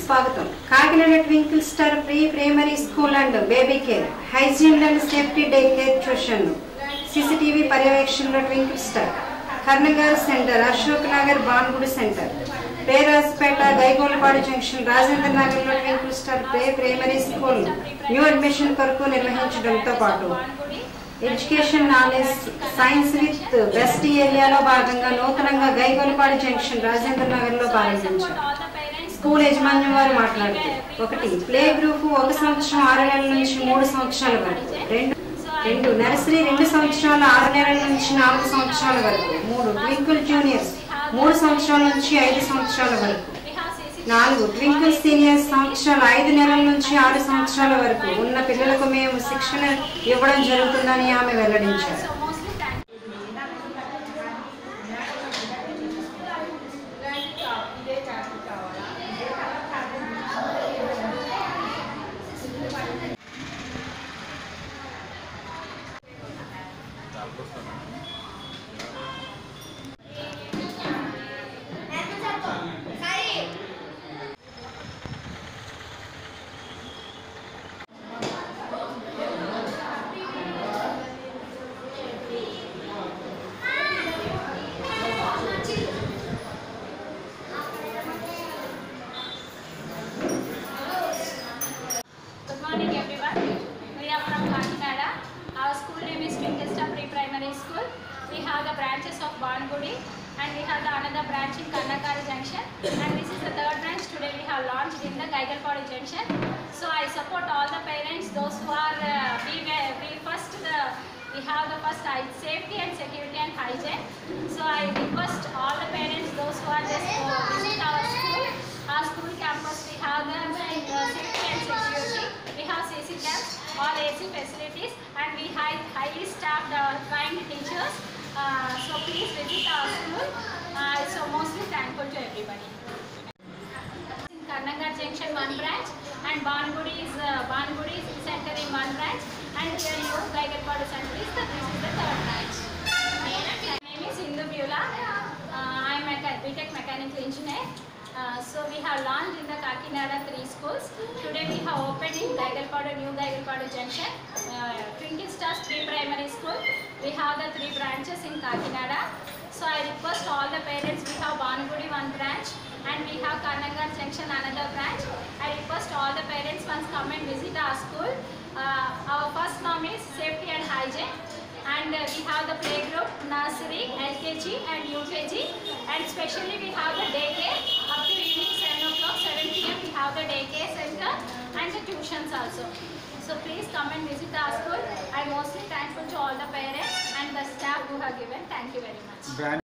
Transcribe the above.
స్వాగతం. Kakinada twinkle star pre primary school and baby care, hygiene and safety day care tuition, CCTV పర్యవేక్షణలో twinkle star, కర్నగార్ centre, Ashok Nagar, Bhanugudi centre, పేరాజ్పేట, Gaigolupadu junction, Rajendra Nagar లో twinkle star pre primary school new admission కొరకు నిర్వహించడంతో పాటు education knowledge science with best ఏరియాలో భాగంగా నూతనంగా గైగోలపాడు జంక్షన్, రాజేంద్ర నగర్ లో ప్రారంభించారు. స్కూల్ యజమాన్యం వారు మాట్లాడుతూ, 1 ప్లే గ్రూప్ 1 సంవత్సరం 6 నెలల నుంచి 3 సంవత్సరాల వరకు, 2 నర్సరీ 2 సంవత్సరాల 6 నెలల నుంచి 4 సంవత్సరాల వరకు, 3 ట్వింకిల్ జూనియర్స్ 3 సంవత్సరాల నుంచి 5 సంవత్సరాల వరకు, 4 ట్వింకిల్ సీనియర్స్ సంవత్సరాలు 5 నెలల నుంచి 6 సంవత్సరాల వరకు ఉన్న పిల్లలకు మేము శిక్షణ ఇవ్వడం జరుగుతుందని ఆమె వెల్లడించారు. Good morning everyone. We are from Kakinada. Our school name is Twinkle Star Pre-Primary School. We have the branches of Banbudi and we have the another branch in Karnakari Junction, and this is the third branch today we have launched in the Gaigalpadu Junction. So I support all the parents, those who are we have the first safety and security and hygiene. So I request all the parents, those who are just visit our school. Our school campus we have the safety and security. We have CC camps, all AC facilities, and we have highly staffed kind teachers. So please visit our school. So mostly thankful to everybody. In Karnagar Junction 1 branch and Banbudi is center in 1 branch, and here you Gaigalpadu center is this is the third branch. My name is Hindu Bula. I am a BTech mechanical engineer. So we have launched in the Kakinada 3 schools. Today we have opened in Gaigalpadu, New Gaigalpadu Junction, Twinkle Stars Pre-Primary School. We have the 3 branches in Kakinada. So I request all the parents, we have Banbudi 1 branch and we have Karnagar Junction another branch. I request all the parents once come and visit our school. Our first norm is safety and hygiene. And we have the playgroup, nursery, LKG and UKG, and especially we have the daycare up to evening 7 o'clock, 7 p.m. we have the daycare center and the tuitions also. So please come and visit our school. I am mostly thankful to all the parents and the staff who have given. Thank you very much.